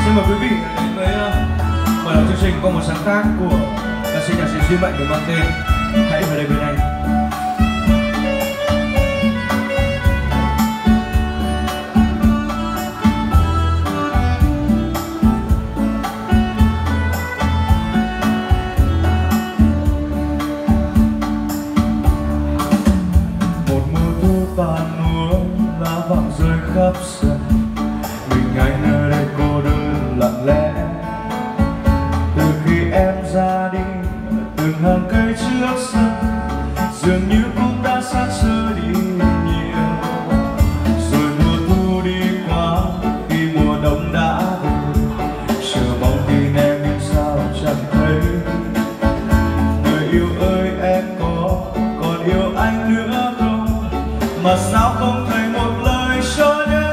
Xin mời quý vị đến với mở đầu chương trình qua một sáng tác của ca sĩ nhạc sĩ Duy Mạnh được mang tên Hãy Về Đây Bên Anh. Một mùa thu tàn úa, lá vàng rơi khắp sân, mình anh nơi đây cô đơn lặng lẽ. Từ khi em ra đi, từng hàng cây trước sân dường như cũng đã xa xưa đi nhiều. Rồi mùa thu đi qua, khi mùa đông đã về, chờ mong tin em nhưng sao chẳng thấy. Người yêu ơi em còn yêu anh nữa không, mà sao không thấy một lời cho nhớ.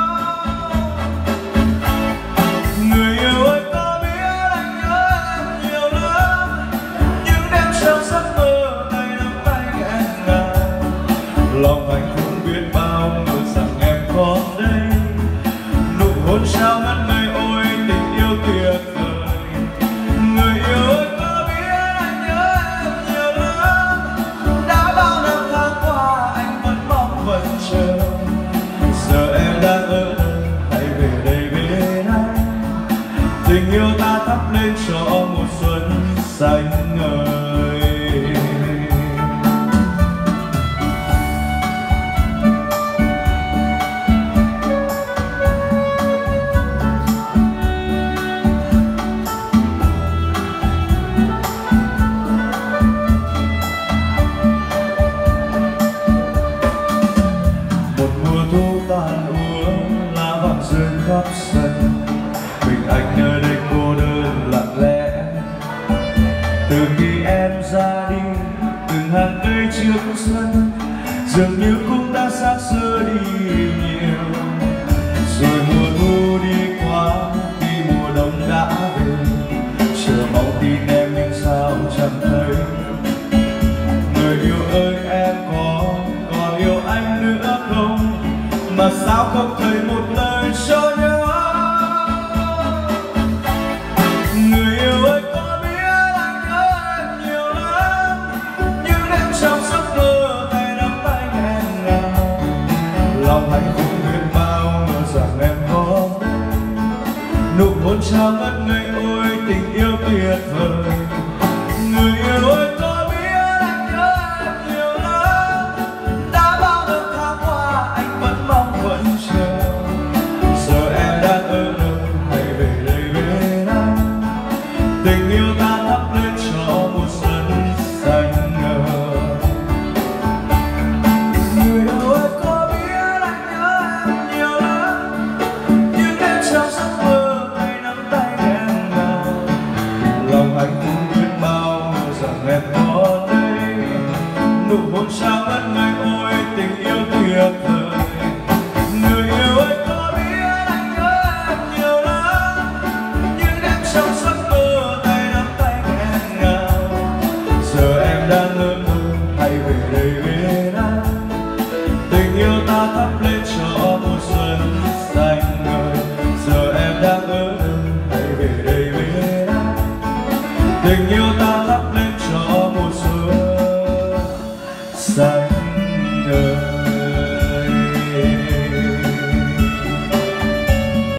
Người yêu ơi có biết anh nhớ em nhiều lắm, những đêm trong giấc mơ tay nắm tay em ngàn. Lòng anh cũng biết bao ngờ rằng em còn đây, nụ hôn trao ngất ngây ôi tình yêu tuyệt vời. Người yêu ơi có biết anh nhớ em nhiều lắm, đã bao năm tháng qua anh vẫn mong vẫn chờ. Giờ em đang ở đâu, hãy về đây bên anh, tình yêu ta thắp lên cho một xuân xanh ngời. Một mùa thu tàn úa, lá vàng rơi khắp sân, mình anh nơi đây cô đơn lặng lẽ. Từ khi em ra đi, từng hàng cây trước sân dường như cũng đã xa xưa đi nhiều. Rồi mùa thu đi qua, khi mùa đông đã về, chờ mong tin em nhưng sao chẳng thấy. Người yêu ơi em còn yêu anh nữa không, mà sao không thấy một lời cho nhớ. Người yêu ơi có biết anh nhớ em nhiều lắm, những đêm trong giấc mơ tay nắm tay em ngào. Lòng anh cũng biết bao ngờ rằng em có đây, nụ hôn trao ngất ngây ôi tình yêu tuyệt vời. Người yêu ơi